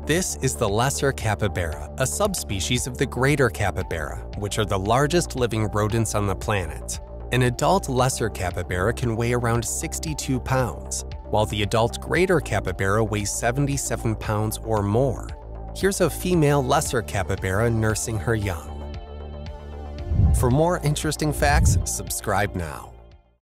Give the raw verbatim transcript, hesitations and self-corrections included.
This is the lesser capybara, a subspecies of the greater capybara, which are the largest living rodents on the planet. An adult lesser capybara can weigh around sixty-two pounds, while the adult greater capybara weighs seventy-seven pounds or more. Here's a female lesser capybara nursing her young. For more interesting facts, subscribe now.